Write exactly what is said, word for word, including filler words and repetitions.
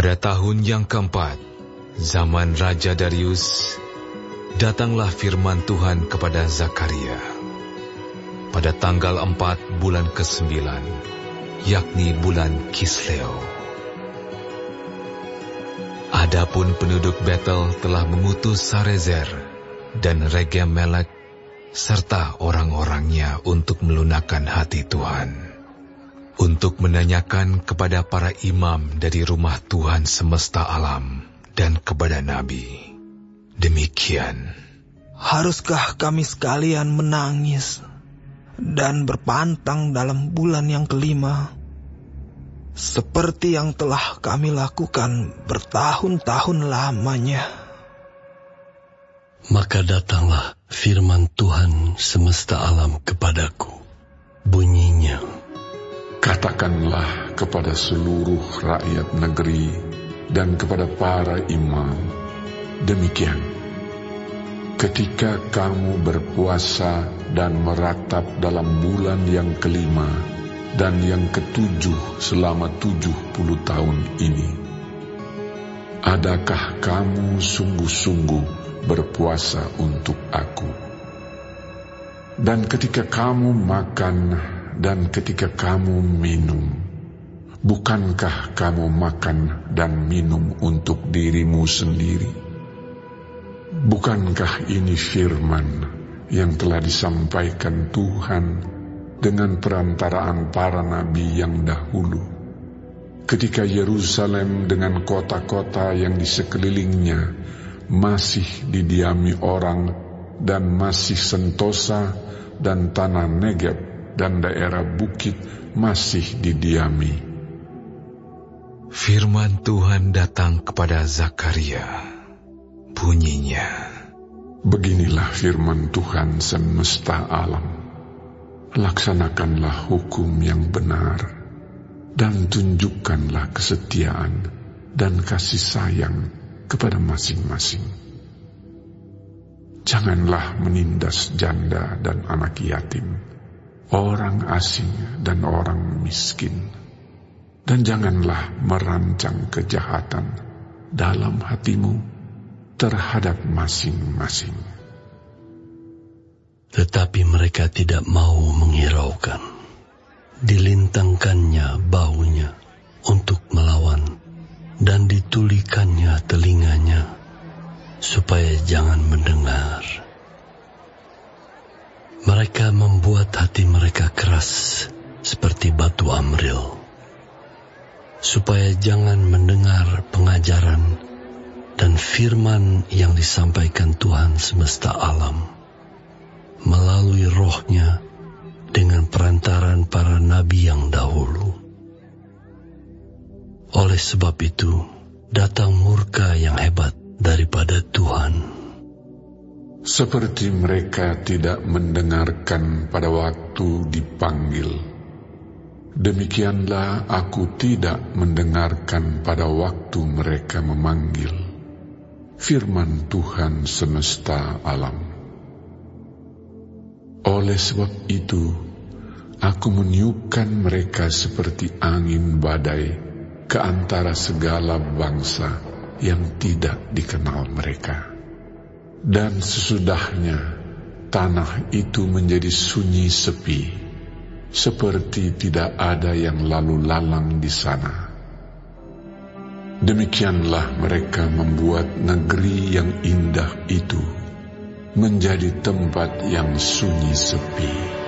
Pada tahun yang keempat, zaman Raja Darius, datanglah firman Tuhan kepada Zakaria. Pada tanggal empat bulan kesembilan, yakni bulan Kisleo. Adapun penduduk Betel telah mengutus Sarezer dan Regem-Melek serta orang-orangnya untuk melunakkan hati Tuhan, untuk menanyakan kepada para imam dari rumah Tuhan semesta alam dan kepada Nabi. Demikian. Haruskah kami sekalian menangis dan berpantang dalam bulan yang kelima, seperti yang telah kami lakukan bertahun-tahun lamanya? Maka datanglah firman Tuhan semesta alam kepadaku. Bunyinya, katakanlah kepada seluruh rakyat negeri dan kepada para imam, demikian. Ketika kamu berpuasa dan meratap dalam bulan yang kelima dan yang ketujuh selama tujuh puluh tahun ini, adakah kamu sungguh-sungguh berpuasa untuk aku? Dan ketika kamu makan dan ketika kamu minum, bukankah kamu makan dan minum untuk dirimu sendiri? Bukankah ini firman yang telah disampaikan Tuhan dengan perantaraan para nabi yang dahulu, ketika Yerusalem dengan kota-kota yang di sekelilingnya masih didiami orang, dan masih Sentosa dan tanah Negeb dan daerah bukit masih didiami? Firman Tuhan datang kepada Zakaria. Bunyinya, beginilah firman Tuhan semesta alam. Laksanakanlah hukum yang benar, dan tunjukkanlah kesetiaan dan kasih sayang kepada masing-masing. Janganlah menindas janda dan anak yatim, orang asing dan orang miskin, dan janganlah merancang kejahatan dalam hatimu terhadap masing-masing. Tetapi mereka tidak mau menghiraukan. Dilintangkannya bahunya untuk melawan, dan ditulikannya telinganya supaya jangan mendengar. Mereka membuat hati mereka keras seperti batu amril, supaya jangan mendengar pengajaran dan firman yang disampaikan Tuhan semesta alam melalui rohnya dengan perantaran para nabi yang dahulu. Oleh sebab itu, datang murka yang hebat daripada Tuhan. Seperti mereka tidak mendengarkan pada waktu dipanggil, demikianlah aku tidak mendengarkan pada waktu mereka memanggil. Firman Tuhan semesta alam. Oleh sebab itu, aku meniupkan mereka seperti angin badai ke antara segala bangsa yang tidak dikenal mereka. Dan sesudahnya, tanah itu menjadi sunyi sepi, seperti tidak ada yang lalu lalang di sana. Demikianlah mereka membuat negeri yang indah itu menjadi tempat yang sunyi sepi.